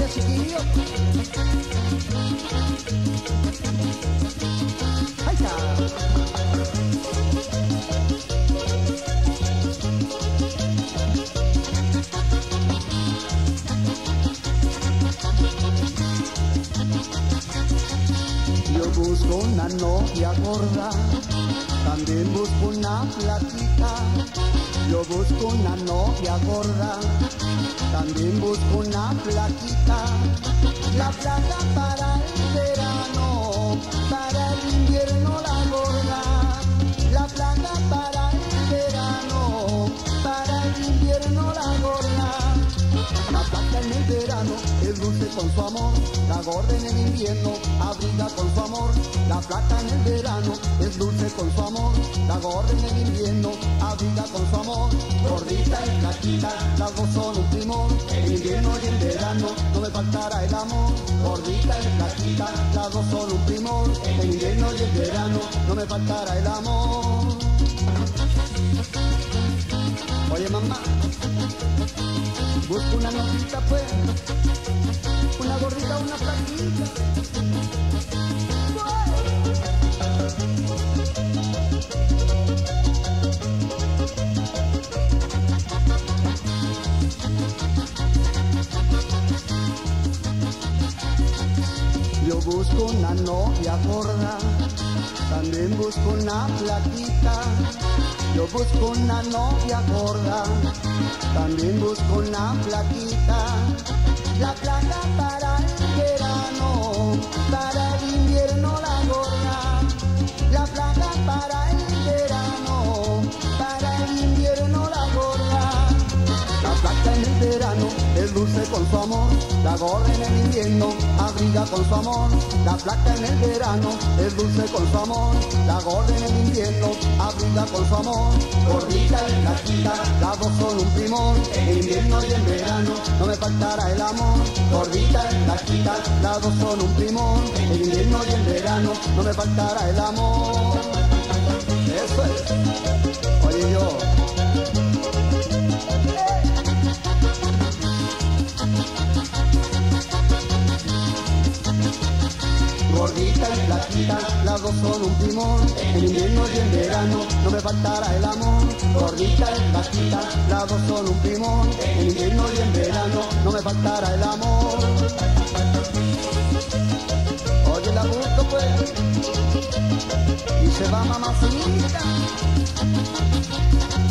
chiquillo. Ahí está. Yo busco una novia gorda, también busco una flaquita. Yo busco una novia gorda, también busco una flaquita. La flaca para el verano, para el invierno la gorda. La flaca para el verano, para el invierno la gorda. La flaca en el verano es dulce con su amor, la gorda en el invierno abriga con su amor. La flaca en el verano es dulce con su amor, la gorda en el invierno abriga con su amor. Gordita y flaquita, las dos son un primor, en invierno y en verano no me faltará el amor. Gordita y flaquita, las dos son un primor, en invierno y en verano no me faltará el amor. Oye mamá, busco una novita pues, una gordita, una flaquita. Yo busco una novia gorda, también busco una flaquita. Yo busco una novia gorda, también busco una flaquita. La flaca para el verano, para el invierno la gorda. La flaca para el verano, para el invierno la gorda. La flaca en el verano es dulce con su amor, la gorda en el invierno abriga con su amor. La flaca en el verano es dulce con su amor, la gorda en el invierno abriga con su amor. Gordita y flaquita, las dos son un primor, en invierno y en verano no me faltará el amor. Gordita y flaquita, las dos son un primor, en invierno y en verano no me faltará el amor. Eso es. Oye yo. Gordita y flaquita, las dos son un primor, en invierno y en verano no me faltará el amor. Gordita y flaquita, las dos son un primor, en invierno y en verano no me faltará el amor. Oye la busco pues, y se va mamacita.